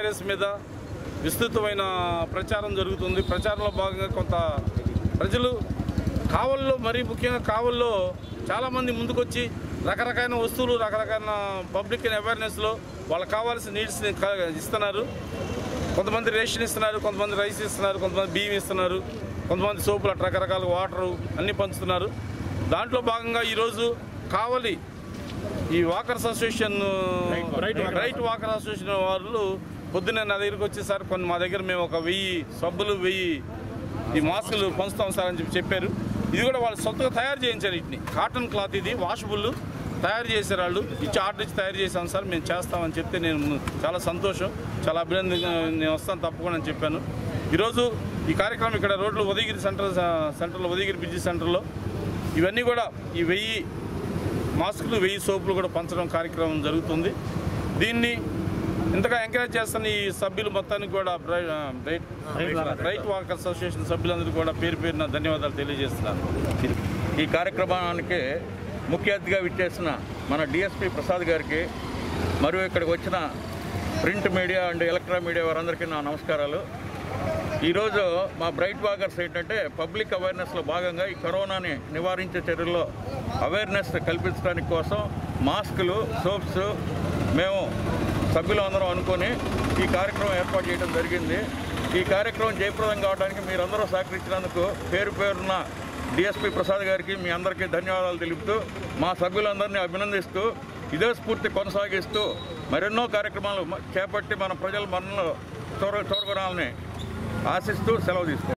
Virus మీద విస్తృతమైన ప్రచారం జరుగుతుంది. ప్రచారంలో భాగంగా కొంత ప్రజలు కావల్లో, మరీ ముఖ్యంగా కావల్లో చాలామంది ముందుకొచ్చి రకరకాల వస్తువులు, రకరకాల పబ్లిక్ అవేర్నెస్లో వాళ్ళకి కావాల్సిన నీడ్స్ని ఇస్తున్నారు. కొంతమంది రేషన్ ఇస్తున్నారు, కొంతమంది రైస్ ఇస్తున్నారు, కొంతమంది బియ్యం ఇస్తున్నారు, కొంతమంది సోపులు, రకరకాల వాటరు అన్నీ పంచుతున్నారు. దాంట్లో భాగంగా ఈరోజు కావలి ఈ walkers association, right walker association వాళ్ళు పొద్దున్నే నా దగ్గరికి వచ్చి, సార్ మా దగ్గర మేము ఒక 1000 సబ్బులు, 1000 ఈ మాస్కులు పంచుతాం సార్ అని చెప్పారు. ఇది కూడా వాళ్ళు సొంతగా తయారు చేయించారు. వీటిని కాటన్ క్లాత్, ఇది వాషబుల్ తయారు చేశారు. వాళ్ళు ఇచ్చి ఆర్డర్ ఇచ్చి తయారు చేశాం సార్, మేము చేస్తామని చెప్తే నేను చాలా సంతోషం, చాలా అభినందన, నేను వస్తాను తప్పకుండా అని చెప్పాను. ఈరోజు ఈ కార్యక్రమం ఇక్కడ రోడ్లు ఉదయగిరి సెంటర్లో, ఉదయగిరి బ్రిడ్జి సెంటర్లో ఇవన్నీ కూడా ఈ 1000 మాస్కులు, 1000 సోపులు కూడా పంచడం కార్యక్రమం జరుగుతుంది. దీన్ని ఇంతగా ఎంకరేజ్ చేస్తున్న ఈ సభ్యులు మొత్తానికి కూడా, రైట్ వాకర్స్ అసోసియేషన్ సభ్యులందరికీ కూడా పేరు పేరున ధన్యవాదాలు తెలియజేస్తున్నాను. ఈ కార్యక్రమానికి ముఖ్య అతిథిగా విచ్చేసిన మన డిఎస్పీ ప్రసాద్ గారికి, మరియు ఇక్కడికి వచ్చిన print media and electronic media వారందరికీ నా నమస్కారాలు. ఈరోజు మా బ్రైట్ వాకర్స్ ఏంటంటే పబ్లిక్ అవేర్నెస్లో భాగంగా ఈ కరోనాని నివారించే చర్యల్లో అవేర్నెస్ కల్పించడానికి కోసం మాస్కులు, సోప్స్ మేము సభ్యులందరం అనుకొని ఈ కార్యక్రమం ఏర్పాటు చేయడం జరిగింది. ఈ కార్యక్రమం జయప్రదం కావడానికి మీరందరూ సహకరించినందుకు పేరు పేరున డిఎస్పీ ప్రసాద్ గారికి మీ అందరికీ ధన్యవాదాలు తెలుపుతూ, మా సభ్యులందరినీ అభినందిస్తూ, ఇదే స్ఫూర్తి కొనసాగిస్తూ మరెన్నో కార్యక్రమాలు చేపట్టి మన ప్రజల మనలో చూరగొనాలని ఆశిస్తూ సెలవు తీసుకుంటాం.